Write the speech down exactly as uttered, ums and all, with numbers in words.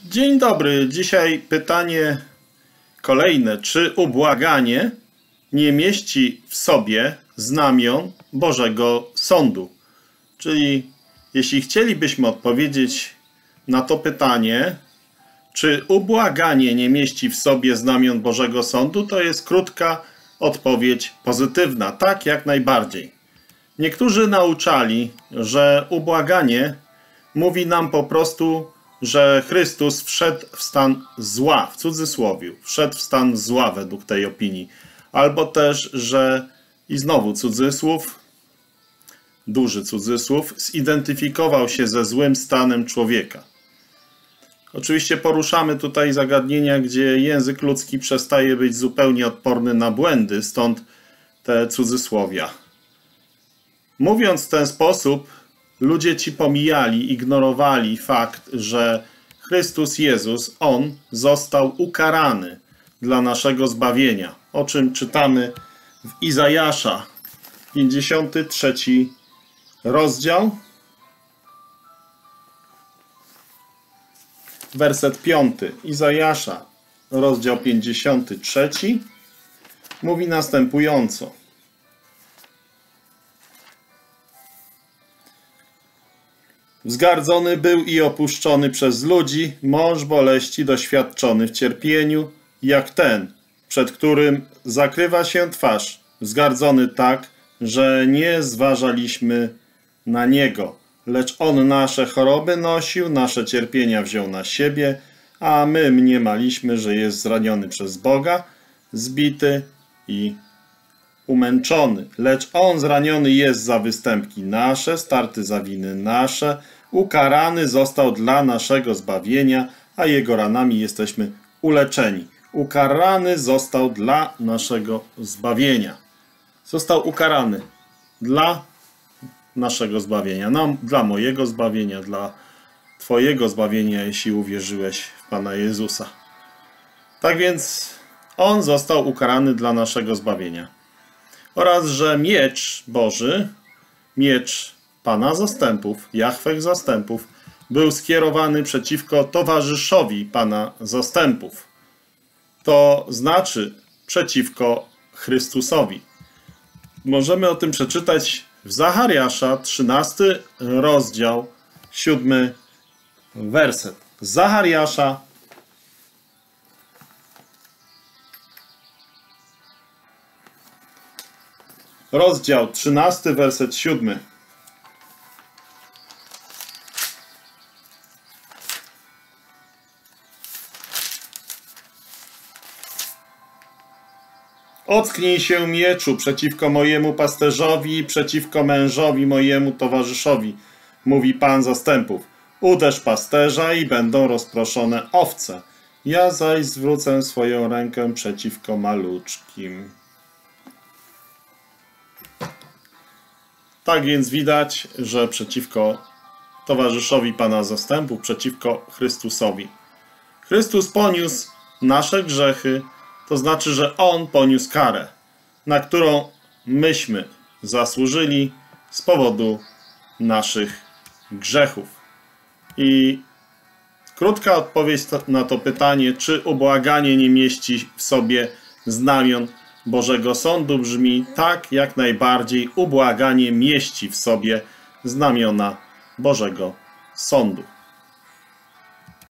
Dzień dobry. Dzisiaj pytanie kolejne. Czy ubłaganie nie mieści w sobie znamion Bożego Sądu? Czyli jeśli chcielibyśmy odpowiedzieć na to pytanie, czy ubłaganie nie mieści w sobie znamion Bożego Sądu, to jest krótka odpowiedź pozytywna. Tak, jak najbardziej. Niektórzy nauczali, że ubłaganie mówi nam po prostu, że Chrystus wszedł w stan zła, w cudzysłowie, wszedł w stan zła według tej opinii. Albo też, że, i znowu cudzysłów, duży cudzysłów, zidentyfikował się ze złym stanem człowieka. Oczywiście poruszamy tutaj zagadnienia, gdzie język ludzki przestaje być zupełnie odporny na błędy, stąd te cudzysłowia. Mówiąc w ten sposób, ludzie ci pomijali, ignorowali fakt, że Chrystus Jezus, On został ukarany dla naszego zbawienia, o czym czytamy w Izajasza, pięćdziesiąty trzeci rozdział, werset piąty. Izajasza, rozdział pięćdziesiąty trzeci, mówi następująco. Wzgardzony był i opuszczony przez ludzi, mąż boleści doświadczony w cierpieniu, jak ten, przed którym zakrywa się twarz, wzgardzony tak, że nie zważaliśmy na niego. Lecz on nasze choroby nosił, nasze cierpienia wziął na siebie, a my mniemaliśmy, że jest zraniony przez Boga, zbity i umęczony. Lecz on zraniony jest za występki nasze, starty za winy nasze, ukarany został dla naszego zbawienia, a jego ranami jesteśmy uleczeni. Ukarany został dla naszego zbawienia. Został ukarany dla naszego zbawienia, no, dla mojego zbawienia, dla Twojego zbawienia, jeśli uwierzyłeś w Pana Jezusa. Tak więc on został ukarany dla naszego zbawienia. Oraz, że miecz Boży, miecz Pana zastępów, Jahweh zastępów, był skierowany przeciwko towarzyszowi Pana zastępów. To znaczy przeciwko Chrystusowi. Możemy o tym przeczytać w Zachariasza, trzynasty rozdział, siódmy werset. Zachariasza, rozdział trzynasty, werset siódmy. Ocknij się mieczu przeciwko mojemu pasterzowi, przeciwko mężowi mojemu towarzyszowi, mówi Pan zastępów. Uderz pasterza i będą rozproszone owce. Ja zaś zwrócę swoją rękę przeciwko maluczkim. Tak więc widać, że przeciwko towarzyszowi Pana zastępów, przeciwko Chrystusowi. Chrystus poniósł nasze grzechy, to znaczy, że On poniósł karę, na którą myśmy zasłużyli z powodu naszych grzechów. I krótka odpowiedź na to pytanie, czy ubłaganie nie mieści w sobie znamion Bożego Sądu, brzmi tak, jak najbardziej ubłaganie mieści w sobie znamiona Bożego Sądu.